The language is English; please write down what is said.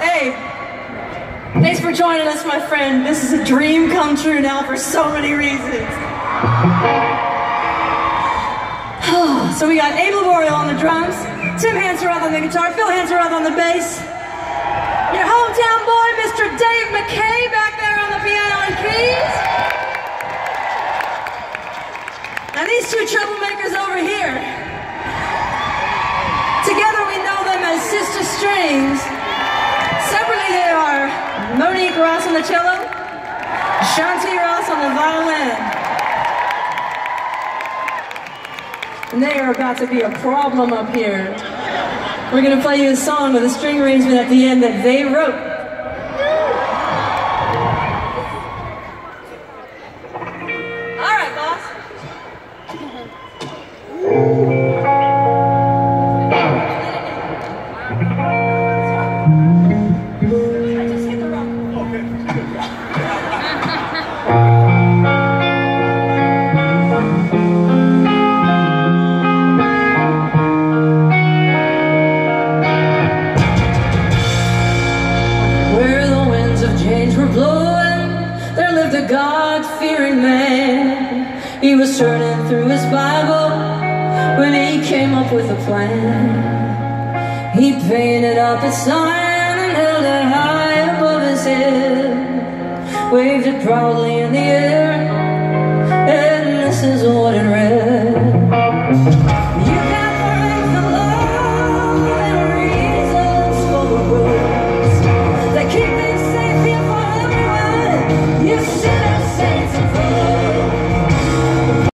Hey, thanks for joining us, my friend. This is a dream come true now for so many reasons. So we got Abe Laboriel on the drums, Tim Hanseroth on the guitar, Phil Hanseroth on the bass, your hometown boy, Mr. Dave McKay, back there on the piano and keys, and these two troublemakers over here. Together we know them as Sister Strings. Separately they are Monique Ross on the cello, Shanti Ross on the violin. And they are about to be a problem up here. We're going to play you a song with a string arrangement at the end that they wrote. All right, boss. I just hit the wrong. A God-fearing man. He was turning through his Bible when he came up with a plan. He painted up a sign and held it high above his head, waved it proudly in the air, and this is what it read.